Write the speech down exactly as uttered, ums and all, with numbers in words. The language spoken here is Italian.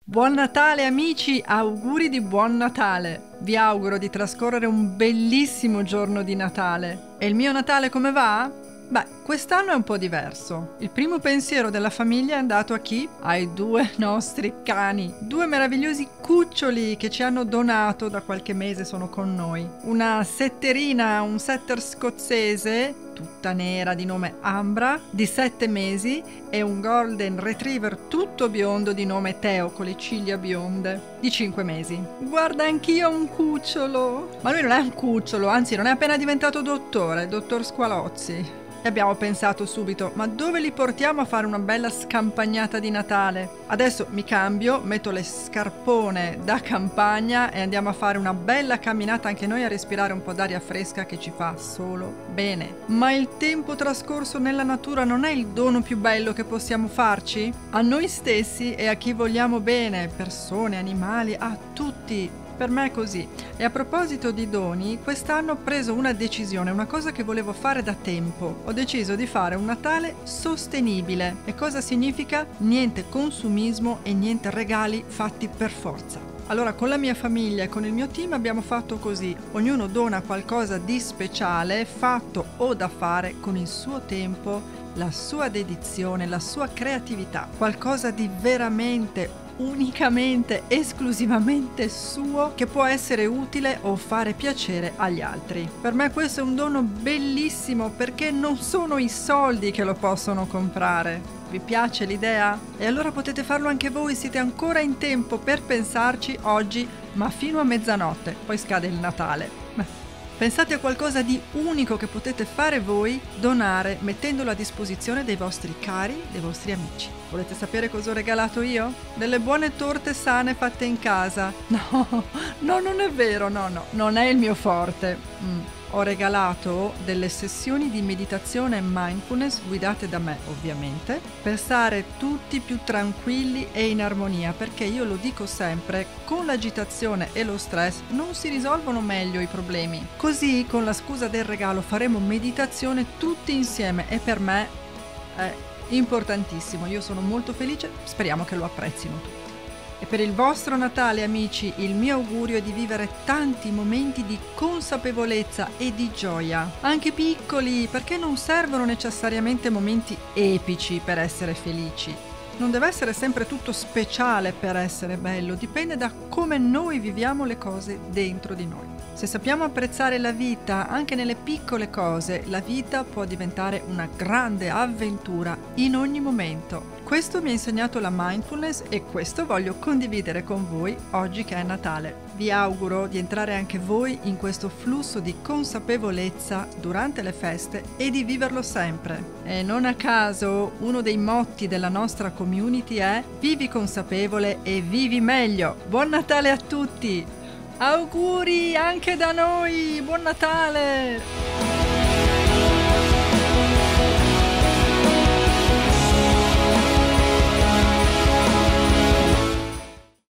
Buon Natale amici, auguri di buon Natale! Vi auguro di trascorrere un bellissimo giorno di Natale. E il mio Natale come va? Beh, quest'anno è un po' diverso. Il primo pensiero della famiglia è andato a chi? Ai due nostri cani, due meravigliosi cuccioli che ci hanno donato da qualche mese, sono con noi. Una setterina, un setter scozzese, tutta nera, di nome Ambra, di sette mesi, e un golden retriever tutto biondo di nome Teo, con le ciglia bionde, di cinque mesi. Guarda, anch'io ho un cucciolo! Ma lui non è un cucciolo, anzi non è appena diventato dottore, dottor Squalozzi. E abbiamo pensato subito, ma dove li portiamo a fare una bella scampagnata di Natale? Adesso mi cambio, metto le scarpone da campagna e andiamo a fare una bella camminata anche noi, a respirare un po' d'aria fresca che ci fa solo bene. Ma il tempo trascorso nella natura non è il dono più bello che possiamo farci? A noi stessi e a chi vogliamo bene, persone, animali, a tutti. Per me è così. E a proposito di doni, quest'anno ho preso una decisione, una cosa che volevo fare da tempo. Ho deciso di fare un Natale sostenibile. E cosa significa? Niente consumismo e niente regali fatti per forza. Allora, con la mia famiglia e con il mio team abbiamo fatto così. Ognuno dona qualcosa di speciale, fatto o da fare con il suo tempo, la sua dedizione, la sua creatività. Qualcosa di veramente unicamente, esclusivamente suo, che può essere utile o fare piacere agli altri. Per me questo è un dono bellissimo, perché non sono i soldi che lo possono comprare. Vi piace l'idea? E allora potete farlo anche voi, siete ancora in tempo per pensarci oggi, ma fino a mezzanotte, poi scade il Natale. Pensate a qualcosa di unico che potete fare voi, donare, mettendolo a disposizione dei vostri cari, dei vostri amici. Volete sapere cosa ho regalato io? Delle buone torte sane fatte in casa. No, no, non è vero, no, no, non è il mio forte. Mm. Ho regalato delle sessioni di meditazione e mindfulness guidate da me, ovviamente, per stare tutti più tranquilli e in armonia, perché io lo dico sempre, con l'agitazione e lo stress non si risolvono meglio i problemi. Così, con la scusa del regalo, faremo meditazione tutti insieme e per me è importantissimo. Io sono molto felice, speriamo che lo apprezzino tutti. E per il vostro Natale, amici, il mio augurio è di vivere tanti momenti di consapevolezza e di gioia, anche piccoli, perché non servono necessariamente momenti epici per essere felici. Non deve essere sempre tutto speciale per essere bello, dipende da come noi viviamo le cose dentro di noi. Se sappiamo apprezzare la vita anche nelle piccole cose, la vita può diventare una grande avventura in ogni momento. Questo mi ha insegnato la mindfulness e questo voglio condividere con voi oggi che è Natale. Vi auguro di entrare anche voi in questo flusso di consapevolezza durante le feste e di viverlo sempre. E non a caso uno dei motti della nostra community è vivi consapevole e vivi meglio. Buon Natale a tutti! Auguri anche da noi! Buon Natale!